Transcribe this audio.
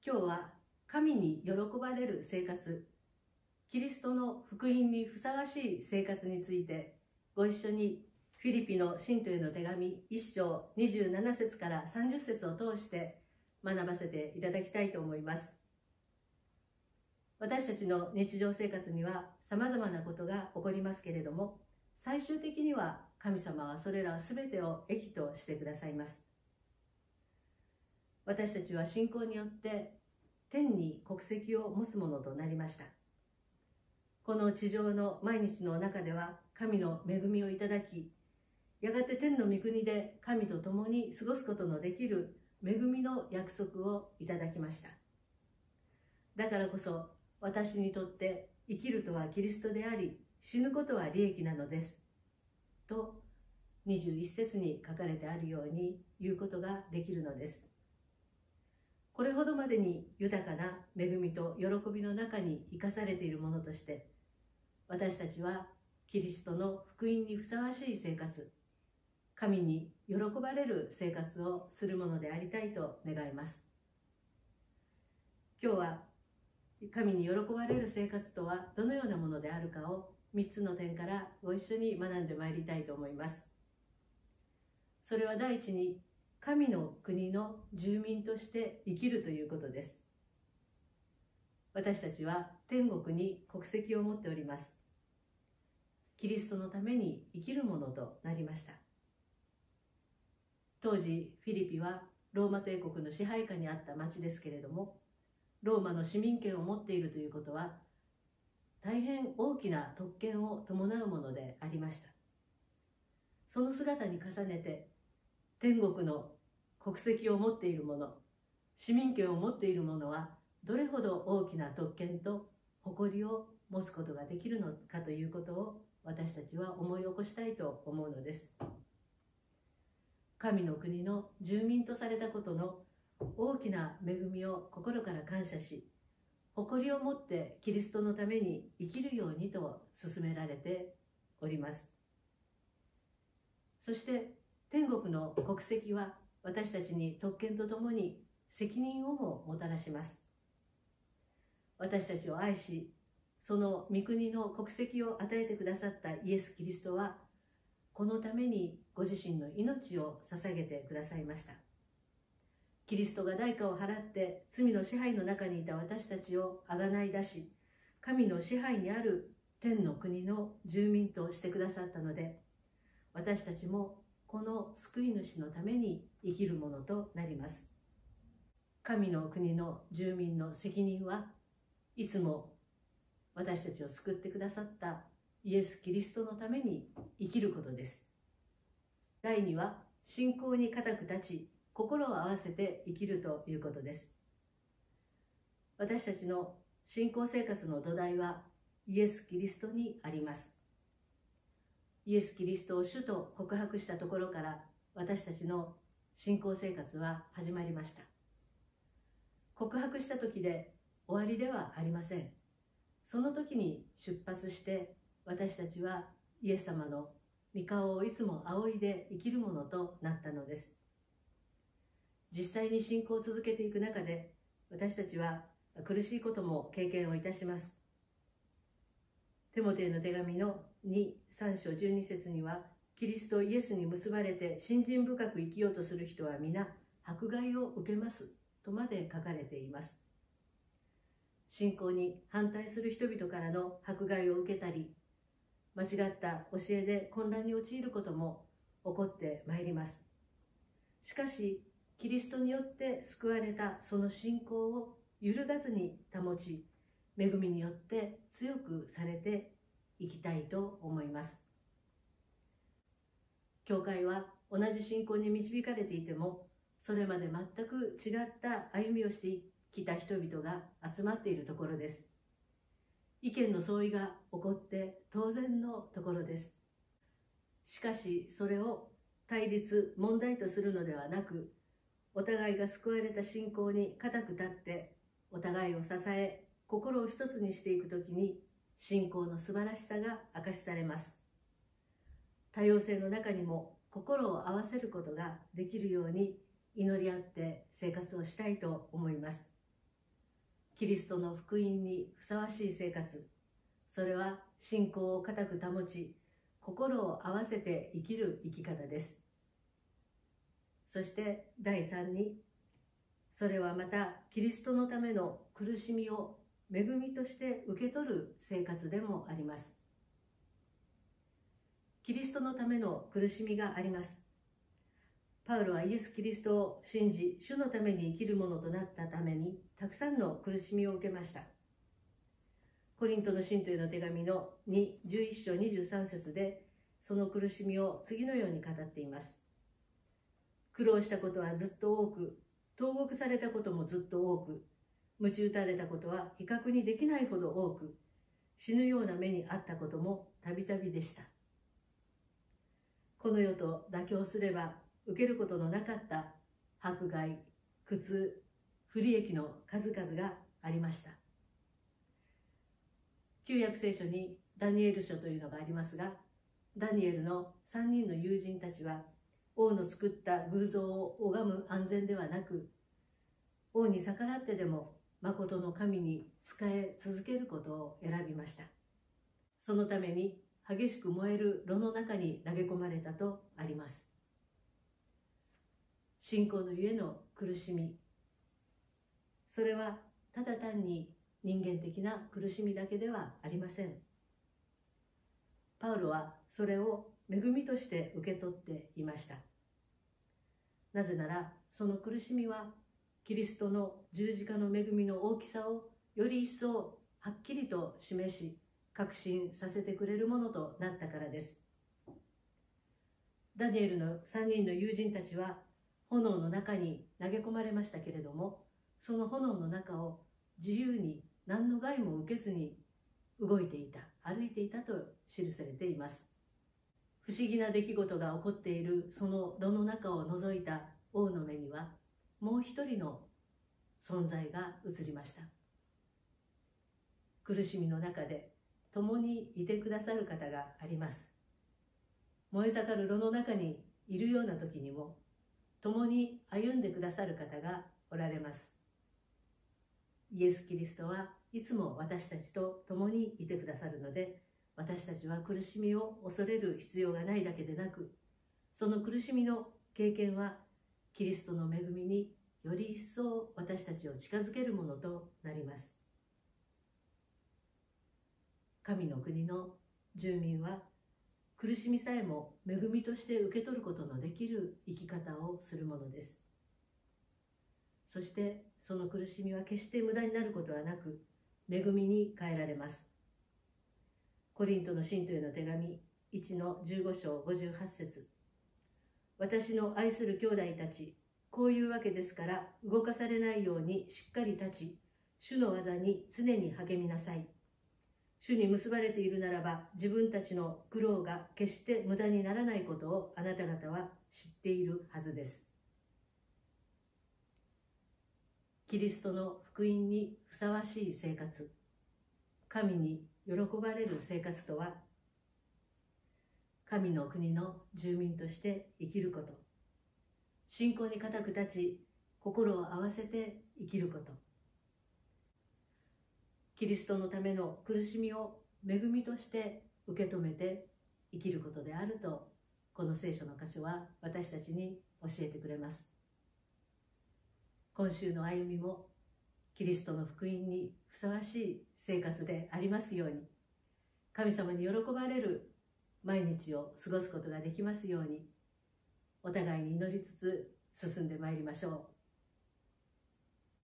今日は神に喜ばれる生活、キリストの福音にふさわしい生活についてご一緒にフィリピの信徒への手紙1章27節から30節を通して学ばせていただきたいと思います。私たちの日常生活には様々なことが起こりますけれども、最終的には神様はそれらすべてを益としてくださいます。私たちは信仰によって天に国籍を持つものとなりました。この地上の毎日の中では神の恵みをいただき、やがて天の御国で神と共に過ごすことのできる恵みの約束をいただきました。だからこそ私にとって生きるとはキリストであり、死ぬことは利益なのです。と21節に書かれてあるように言うことができるのです。これほどまでに豊かな恵みと喜びの中に生かされているものとして、私たちはキリストの福音にふさわしい生活、神に喜ばれる生活をするものでありたいと願います。今日は神に喜ばれる生活とはどのようなものであるかを3つの点からご一緒に学んでまいりたいと思います。それは第一に、神の国の住民として生きるということです。私たちは天国に国籍を持っております。キリストのために生きるものとなりました。当時フィリピはローマ帝国の支配下にあった町ですけれども、ローマの市民権を持っているということは大変大きな特権を伴うものでありました。その姿に重ねて、天国の国籍を持っている者、市民権を持っている者はどれほど大きな特権と誇りを持つことができるのかということを私たちは思い起こしたいと思うのです。神の国の住民とされたことの大きな恵みを心から感謝し、誇りを持ってキリストのために生きるようにと勧められております。そして天国の国籍は私たちに特権とともに責任をももたらします。私たちを愛し、その御国の国籍を与えてくださったイエス・キリストは、このためにご自身の命を捧げてくださいました。キリストが代価を払って罪の支配の中にいた私たちをあがない出し、神の支配にある天の国の住民としてくださったので、私たちもこの救い主のために生きるものとなります。神の国の住民の責任はいつも私たちを救ってくださったイエス・キリストのために生きることです。第2は信仰に固く立ち、心を合わせて生きるということです。私たちの信仰生活の土台はイエス・キリストにあります。イエス・キリストを主と告白したところから私たちの信仰生活は始まりました。告白した時で終わりではありません。その時に出発して私たちはイエス様の御顔をいつも仰いで生きるものとなったのです。実際に信仰を続けていく中で私たちは苦しいことも経験をいたします。テモテへの手紙の3章12節には、キリストイエスに結ばれて信心深く生きようとする人は皆迫害を受けますとまで書かれています。信仰に反対する人々からの迫害を受けたり、間違った教えで混乱に陥ることも起こってまいります。しかし、キリストによって救われたその信仰を揺るがずに保ち、恵みによって強くされていきたいと思います。教会は同じ信仰に導かれていても、それまで全く違った歩みをしてきた人々が集まっているところです。意見の相違が起こって当然のところです。しかしそれを対立、問題とするのではなく、お互いが救われた信仰に固く立って、お互いを支え、心を一つにしていくときに、信仰の素晴らしさが明かしされます。多様性の中にも心を合わせることができるように祈り合って生活をしたいと思います。 キリストの福音にふさわしい生活、それは信仰を固く保ち、心を合わせて生きる生き方です。そして第3に、それはまたキリストのための苦しみを恵みとして受け取る生活でもあります。キリストのための苦しみがあります。パウロはイエス・キリストを信じ、主のために生きるものとなったために、たくさんの苦しみを受けました。コリントの信徒への手紙の11章23節で、その苦しみを次のように語っています。苦労したことはずっと多く、投獄されたこともずっと多く、鞭打たれたことは比較にできないほど多く、死ぬような目にあったこともたびたびでした。この世と妥協すれば受けることのなかった迫害、苦痛、不利益の数々がありました。旧約聖書にダニエル書というのがありますが、ダニエルの3人の友人たちは、王の作った偶像を拝む安全ではなく、王に逆らってでも誠の神に仕え続けることを選びました。そのために激しく燃える炉の中に投げ込まれたとあります。信仰のゆえの苦しみ、それはただ単に人間的な苦しみだけではありません。パウロはそれを恵みとして受け取っていました。なぜなら、その苦しみはキリストの十字架の恵みの大きさをより一層はっきりと示し、確信させてくれるものとなったからです。ダニエルの3人の友人たちは炎の中に投げ込まれましたけれども、その炎の中を自由に何の害も受けずに動いていた、歩いていたと記されています。不思議な出来事が起こっているその炉の中を覗いた王の目には、もう一人の存在が映りました。苦しみの中で共にいてくださる方があります。燃え盛る炉の中にいるような時にも、共に歩んでくださる方がおられます。イエス・キリストはいつも私たちと共にいてくださるので、私たちは苦しみを恐れる必要がないだけでなく、その苦しみの経験はキリストの恵みにより一層私たちを近づけるものとなります。神の国の住民は苦しみさえも恵みとして受け取ることのできる生き方をするものです。そしてその苦しみは決して無駄になることはなく、恵みに変えられます。コリントの信徒への手紙1の15章58節、私の愛する兄弟たち、こういうわけですから動かされないようにしっかり立ち、主の技に常に励みなさい。主に結ばれているならば、自分たちの苦労が決して無駄にならないことをあなた方は知っているはずです。キリストの福音にふさわしい生活、神に喜ばれる生活とは、神の国の住民として生きること、信仰に固く立ち、心を合わせて生きること、キリストのための苦しみを恵みとして受け止めて生きることであると、この聖書の箇所は私たちに教えてくれます。今週の歩みもキリストの福音にふさわしい生活でありますように、神様に喜ばれる毎日を過ごすことができますように、お互いに祈りつつ進んでまいりましょう。